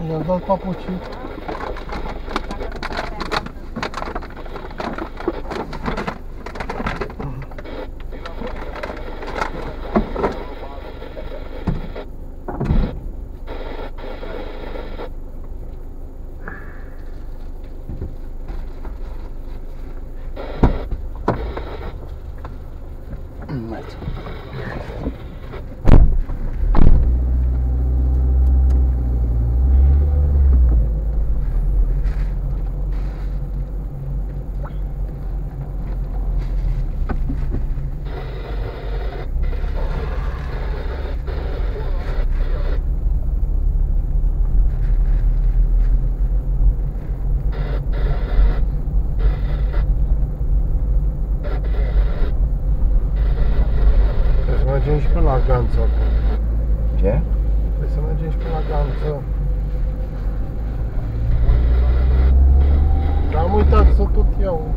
I-am dat papucii. Mergem și până la Ganță acum. Ce? Trebuie să mergem și până la Ganță. Am uitat să tot iau.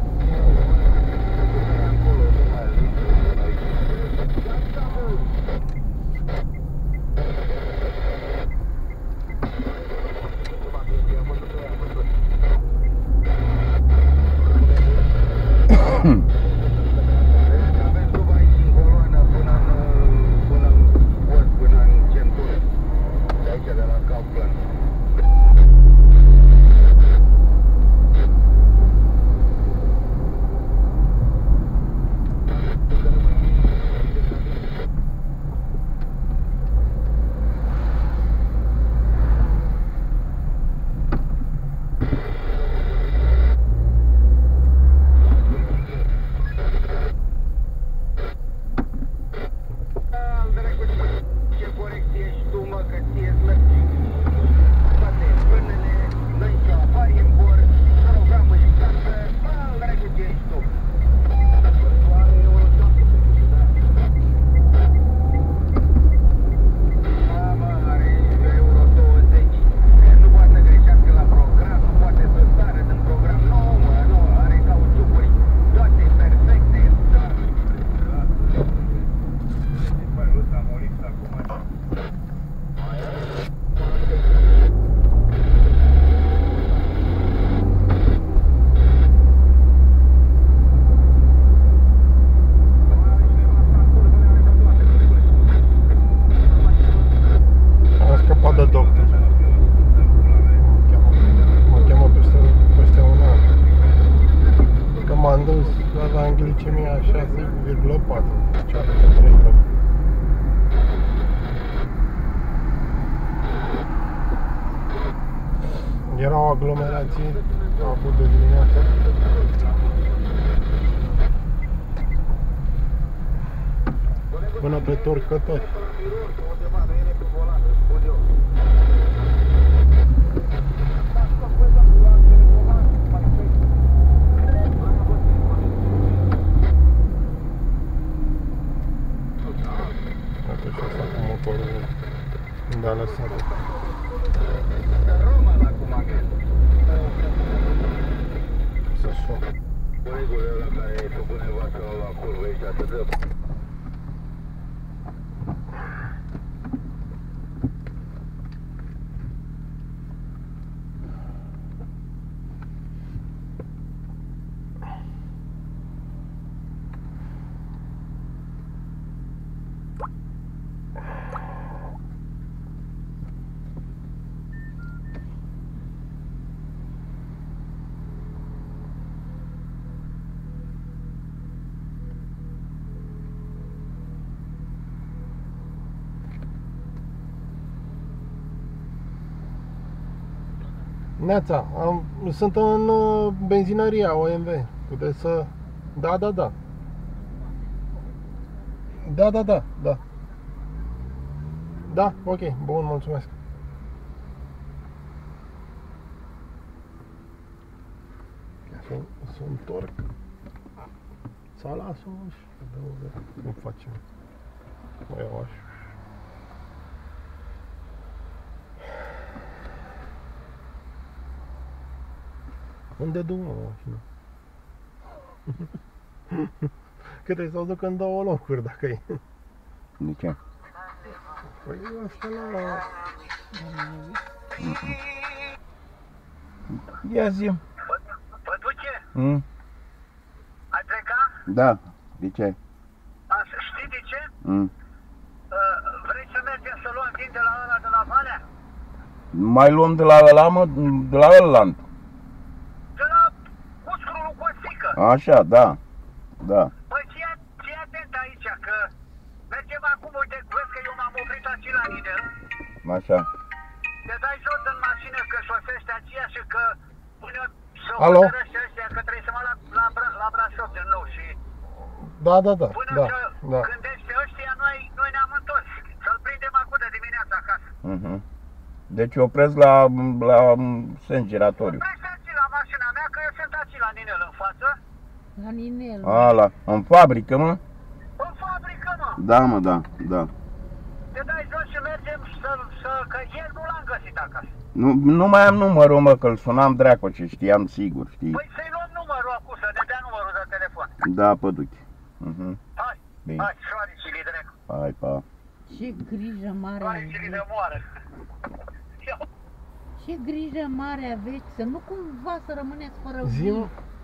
Aveam glicemia 6,4, cealaltă 3 luni. Era o aglomerație, a avut de dimineață. Până pe Torcători. Unde a lăsat-o. Să-și fac. Neața, sunt în benzinăria OMV. Puteți să... Da. Da. Da, ok, bun, mulțumesc. Să întorc. Să las-o și cum facem. Mă iau așa. Unde duc, mă, mașina? Că trebuie să o duc în 2 locuri, dacă e. De ce? Păi asta la... Ia zi. Păduche, ai plecat? Da. De ce? Știi de ce? Mm. Vrei să mergem să luăm vin de la ăla de la Valea? Mai luăm de la ăla, mă, de la ălalt. De la Uscru lui Costică. Așa, da. Da. Păi ții atent aici, că mergem acum, uite, vezi că eu m-am oprit aici la Lidl. Așa. Te dai jos în mașină că șosește aceea și că până să Alo? hotărăște ăștia că trebuie să mă la Brașov din nou și Da, da, da. până Da, să da. gândește ăștia, noi ne-am întors. Să-l prindem acum de dimineața acasă. Mhm. Deci opresc la sens giratoriu. Oprește aici la mașina mea, că eu sunt aici la Ninel în față. La Ninel. Ala, în fabrică, mă? În fabrică, mă. Da, mă, da, da. Te dai jos și mergem că ieri nu l-am găsit acasă. Nu mai am numărul, mă, că-l sunam dracu, ce știam sigur, știi? Păi să-i luăm numărul acum, să ne dea numărul de telefon. Da, păduche. Mhm. Hai, Bine. hai, șoaricii, dracu. Hai, pa. Ce grijă mare Șoaricii aveți. de moară. Ce grijă mare aveți. Să nu cumva să rămâneți fără Zi-mi, vin.